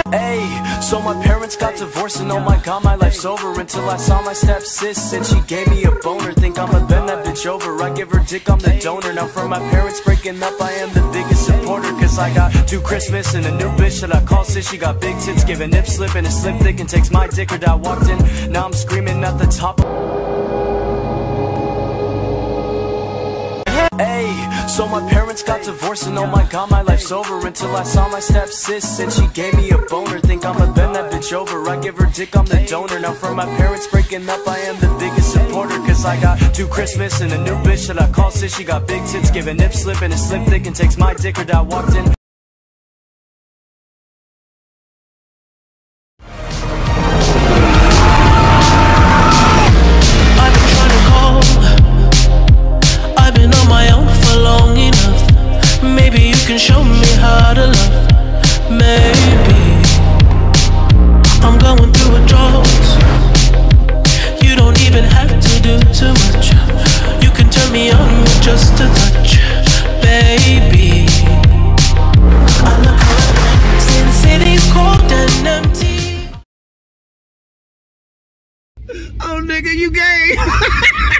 Ayy, so my parents got divorced and oh my god, my life's over. Until I saw my stepsis and she gave me a boner. Think I'ma bend that bitch over, I give her dick, I'm the donor. Now for my parents breaking up, I am the biggest supporter. Cause I got 2 Christmas and a new bitch that I call sis. She got big tits, giving nip slip and a slim thick, and takes my dick or die. Walked in, now I'm screaming at the top. Ayy, so my parents got divorced and oh my god, my life's over. Until I saw my stepsis and she gave me a boner. Think I'ma bend that bitch over, I give her dick, I'm the donor. Now for my parents breaking up, I am the biggest supporter. Cause I got 2 Christmas and a new bitch that I call sis. She got big tits, giving nip slip and a slim thick, and takes my dick or die. Walked in. Maybe you can show me how to love. Maybe I'm going through a drought. You don't even have to do too much. You can turn me on with just a touch, baby. I look around, Sin City's cold and empty. Oh nigga, you gay.